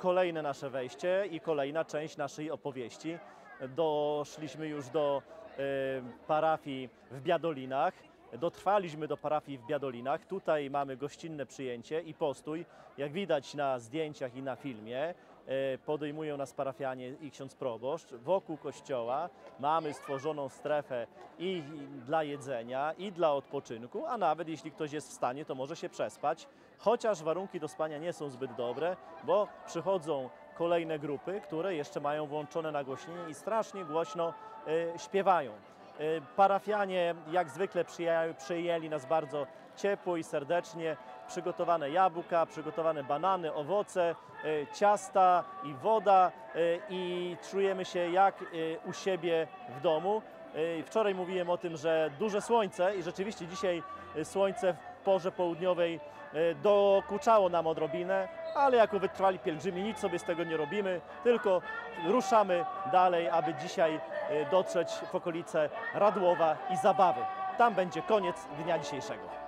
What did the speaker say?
kolejne nasze wejście i kolejna część naszej opowieści. Doszliśmy już do parafii w Biadolinach. Dotrwaliśmy do parafii w Biadolinach. Tutaj mamy gościnne przyjęcie i postój. Jak widać na zdjęciach i na filmie, podejmują nas parafianie i ksiądz proboszcz. Wokół kościoła mamy stworzoną strefę i dla jedzenia, i dla odpoczynku, a nawet jeśli ktoś jest w stanie, to może się przespać. Chociaż warunki do spania nie są zbyt dobre, bo przychodzą kolejne grupy, które jeszcze mają włączone nagłośnienie i strasznie głośno śpiewają. Parafianie jak zwykle przyjęli nas bardzo ciepło i serdecznie. Przygotowane jabłka, przygotowane banany, owoce, ciasta i woda i czujemy się jak u siebie w domu. Wczoraj mówiłem o tym, że duże słońce i rzeczywiście dzisiaj słońce w porze południowej dokuczało nam odrobinę, ale jako wytrwali pielgrzymi nic sobie z tego nie robimy, tylko ruszamy dalej, aby dzisiaj dotrzeć w okolice Radłowa i Zabawy. Tam będzie koniec dnia dzisiejszego.